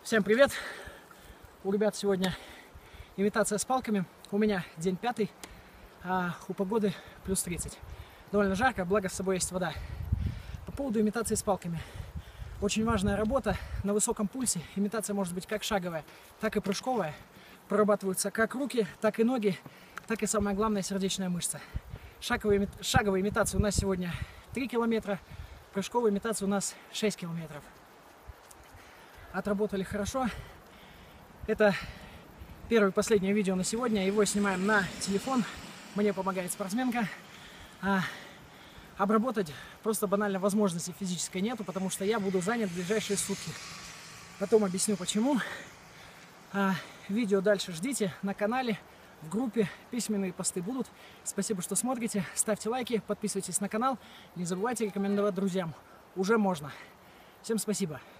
Всем привет! У ребят сегодня имитация с палками. У меня день 5, а у погоды плюс 30. Довольно жарко, благо с собой есть вода. По поводу имитации с палками. Очень важная работа на высоком пульсе. Имитация может быть как шаговая, так и прыжковая. Прорабатываются как руки, так и ноги, так и, самое главное, сердечная мышца. Шаговая имитация у нас сегодня 3 километра, прыжковая имитация у нас 6 километров. Отработали хорошо. Это первое и последнее видео на сегодня. Его снимаем на телефон. Мне помогает спортсменка. Обработать просто банально возможности физической нету, потому что я буду занят в ближайшие сутки. Потом объясню почему. Видео дальше ждите на канале, в группе. Письменные посты будут. Спасибо, что смотрите. Ставьте лайки, подписывайтесь на канал. Не забывайте рекомендовать друзьям. Уже можно. Всем спасибо.